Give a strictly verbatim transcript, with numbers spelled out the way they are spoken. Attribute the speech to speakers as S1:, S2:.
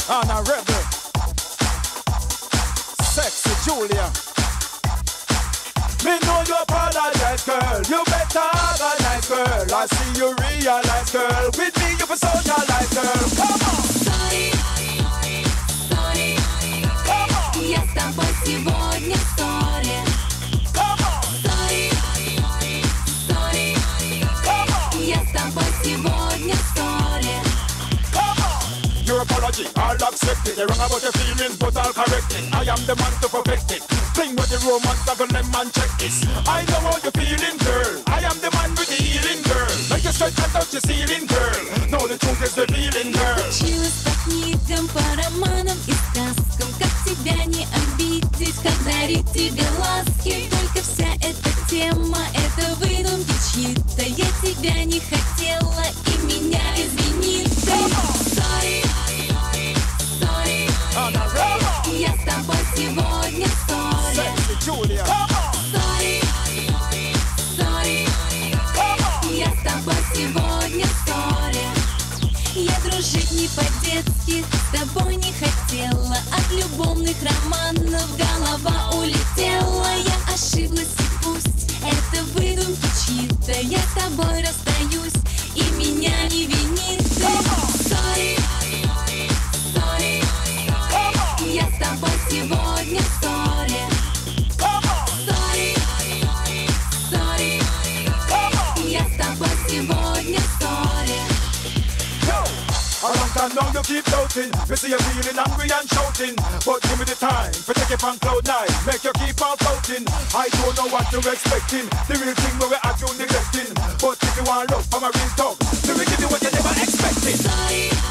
S1: And a rebel. Sexy Julia. Me know you apologize, girl. You better organize, girl. I see you realize, girl. With me you for socialize, girl. Come on.
S2: Sorry, sorry.
S1: Come on.
S2: Я с тобой сегодня в ссоре.
S1: Come on.
S2: Sorry, sorry.
S1: Come on.
S2: Я с тобой сегодня в ссоре.
S1: Come on. Your apology, I'll accept it. You're wrong about your feelings, but I'll correct it. I am the man to perfect it. Fling with the romance, I'm gonna let man check this. I know how you're feeling, girl. I am the man with the healing, girl. Make you straight and touch your ceiling, girl. No, the truth is the feeling, girl.
S2: Училась по книгам, по романам и сказкам. Как тебя не обидеть, как дарить тебе ласки. Только вся эта тема, это выдумки чьи-то. Я тебя не хотела и меня извини ты. Sorry, sorry. Я с тобой сегодня в ссоре.
S1: Julia.
S2: Sorry, sorry. Я с тобой сегодня в ссоре. Я дружить не по-детски с тобой не хотела. От любовных романов голова улетела. Я ошиблась и пусть это выдумки чьи-то. Я с тобой расстаюсь и меня не вини ты. Sorry, sorry. Я с тобой сегодня в ссоре. Sorry, sorry. Я с тобой сегодня в ссоре.
S1: A long time now you keep doubting. You see you feeling angry and shouting. But give me the time for take it on cloud nine. Make you keep on floating. I don't know what you're expecting. The real thing where we have you neglecting. But if you want love from a real talk, then we give you what you never expected.
S2: Sorry.